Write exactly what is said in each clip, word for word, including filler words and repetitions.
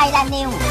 ยแลนด์นิวส์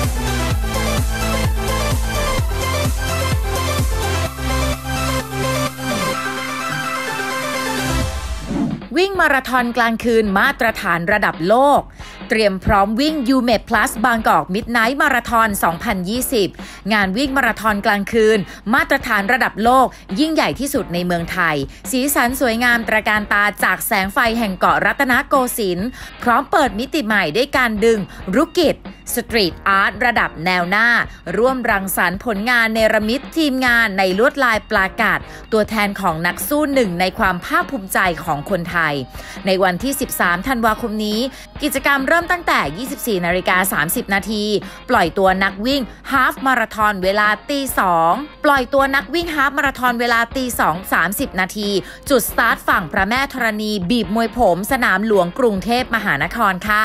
วิ่งมาราธอนกลางคืนมาตรฐานระดับโลกเตรียมพร้อมวิ่ง ยู เมด Plus บางกอก Midnight Marathon สองพันยี่สิบ งานวิ่งมาราธอนกลางคืนมาตรฐานระดับโลกยิ่งใหญ่ที่สุดในเมืองไทยสีสันสวยงามตระการตาจากแสงไฟแห่งเกาะรัตนโกสินทร์พร้อมเปิดมิติใหม่ด้วยการดึงรุกกิจสตรีทอาร์ตระดับแนวหน้าร่วมรังสรรค์ผลงานเนรมิตทีมงานในลวดลายปลากาศตัวแทนของนักสู้หนึ่งในความภาคภูมิใจของคนไทยในวันที่สิบสามธันวาคมนี้กิจกรรมเริ่มตั้งแต่ยี่สิบสี่นาฬิกาสามสิบนาทีปล่อยตัวนักวิ่งฮาล์ฟมาราธอนเวลาตีสองปล่อยตัวนักวิ่งฮาล์ฟมาราธอนเวลาตีสองสามสิบนาทีจุดสตาร์ทฝั่งพระแม่ธรณีบีบมวยผมสนามหลวงกรุงเทพมหานครค่ะ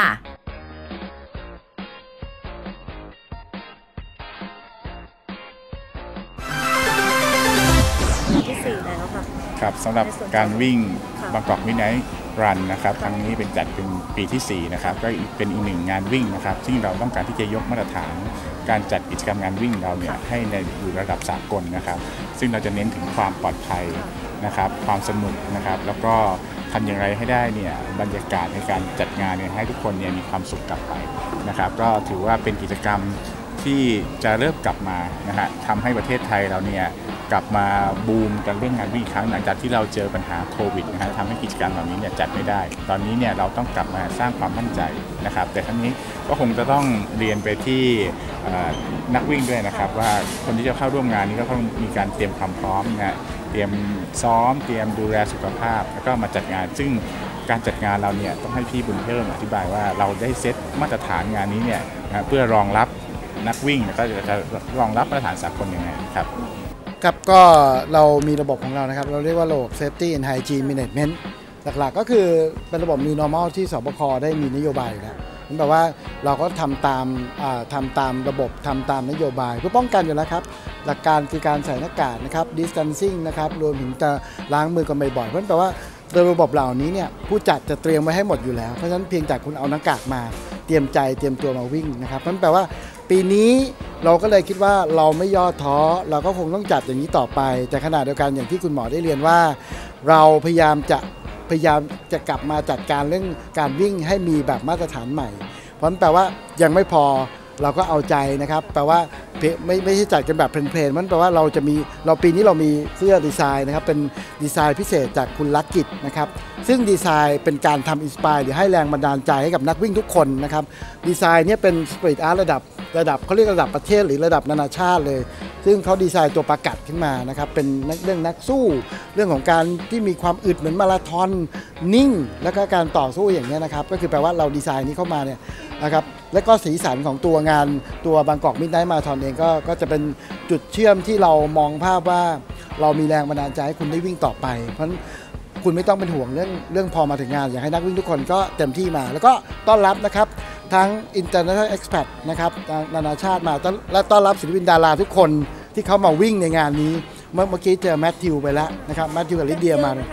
ที่สี่แล้วค่ะครับสำหรับการวิ่งบางกอกมิดไนท์รันนะครับครั้งนี้เป็นจัดเป็นปีที่สี่นะครับก็เป็นอีกหนึ่งงานวิ่งนะครับซึ่งเราต้องการที่จะยกมาตรฐานการจัดกิจกรรมงานวิ่งเราเนี่ยให้ในอยู่ระดับสากลนะครับซึ่งเราจะเน้นถึงความปลอดภัยนะครับความสนุกนะครับแล้วก็ทำอย่างไรให้ได้เนี่ยบรรยากาศในการจัดงานเนี่ยให้ทุกคนเนี่ยมีความสุขกลับไปนะครับก็ถือว่าเป็นกิจกรรมที่จะเริ่มกลับมานะฮะทำให้ประเทศไทยเราเนี่ยกลับมาบูมกันเรื่องงานวิ่งครั้งหลังจากที่เราเจอปัญหาโควิดนะฮะทำให้กิจกรรมเหล่านี้เนี่ยจัดไม่ได้ตอนนี้เนี่ยเราต้องกลับมาสร้างความมั่นใจนะครับแต่ทั้งนี้ก็คงจะต้องเรียนไปที่นักวิ่งด้วยนะครับว่าคนที่จะเข้าร่วมงานนี้ก็ต้องมีการเตรียมความพร้อมนะเตรียมซ้อมเตรียมดูแลสุขภาพแล้วก็มาจัดงานซึ่งการจัดงานเราเนี่ยต้องให้พี่บุญเพิ่มอธิบายว่าเราได้เซตมาตรฐานงานนี้เนี่ยเพื่อรองรับนักวิ่งแล้วก็จะรองรับมาตรฐานสากลยังไงครับครับก็เรามีระบบของเรานะครับเราเรียกว่าระบบ Safety and Hygiene Management หลักๆก็คือเป็นระบบ New Normal ที่สบคได้มีนโยบายอยู่แล้วนั่นแปลว่าเราก็ทำตามทำตามระบบทำตามนโยบายเพื่อป้องกันอยู่แล้วครับหลักการคือการใส่หน้ากากนะครับ distancing นะครับรวมถึงจะล้างมือกันบ่อยๆเพราะนั่นแปลว่าโดยระบบเหล่านี้เนี่ยผู้จัดจะเตรียมไว้ให้หมดอยู่แล้วเพราะฉะนั้นเพียงแต่คุณเอาหน้ากากมาเตรียมใจเตรียมตัวมาวิ่งนะครับนั่นแปลว่าปีนี้เราก็เลยคิดว่าเราไม่ย่อท้อเราก็คงต้องจัดอย่างนี้ต่อไปแต่ขณะเดียวกันอย่างที่คุณหมอได้เรียนว่าเราพยายามจะพยายามจะกลับมาจัดการเรื่องการวิ่งให้มีแบบมาตรฐานใหม่เพราะนั่นแปลว่ายังไม่พอเราก็เอาใจนะครับแปลว่าไม่ไม่ใช่จัดกันแบบเพลนๆมันแปลว่าเราจะมีเราปีนี้เรามีเสื้อดีไซน์นะครับเป็นดีไซน์พิเศษจากคุณลักกิจนะครับซึ่งดีไซน์เป็นการทำอินสปายหรือให้แรงบันดาลใจให้กับนักวิ่งทุกคนนะครับดีไซน์นี้เป็นสตรีทอาร์ตระดับระดับเขาเรียกระดับประเทศหรือระดับนานาชาติเลยซึ่งเขาดีไซน์ตัวประกัดขึ้นมานะครับเป็นเรื่องนักสู้เรื่องของการที่มีความอึดเหมือนมาราธอนนิ่งแล้วก็การต่อสู้อย่างนี้นะครับก็คือแปลว่าเราดีไซน์นี้เข้ามาเนี่ยนะครับและก็สีสันของตัวงานตัวบางกอกมิดไนท์มาราธอนเองก็ก็จะเป็นจุดเชื่อมที่เรามองภาพว่าเรามีแรงบันดาลใจให้คุณได้วิ่งต่อไปเพราะคุณไม่ต้องเป็นห่วงเรื่องเรื่องพอมาถึงงานอยากให้นักวิ่งทุกคนก็เต็มที่มาแล้วก็ต้อนรับนะครับทั้ง International Expat นะครับนานาชาติมาและต้อนรับศิลปินดาราทุกคนที่เขามาวิ่งในงานนี้เมื่อเมื่อกี้เจอแมทธิวไปแล้วนะครับแมทธิวกับลิเดียมา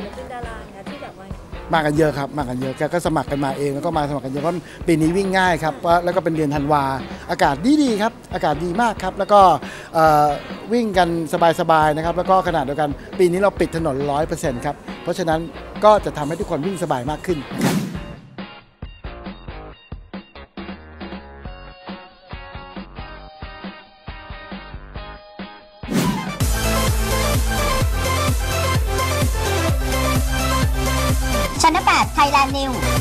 มากันเยอะครับมากันเยอะแกก็สมัครกันมาเองแล้วก็มาสมัครกันเยอะเพราะปีนี้วิ่งง่ายครับแล้วก็เป็นเดือนธันวาอากาศดีๆครับอากาศดีมากครับแล้วก็วิ่งกันสบายๆนะครับแล้วก็ขนาดเดียวกันปีนี้เราปิดถนน ร้อยเปอร์เซ็นต์ ครับเพราะฉะนั้นก็จะทำให้ทุกคนวิ่งสบายมากขึ้นชั้นแปดไทยแลนด์นิวส์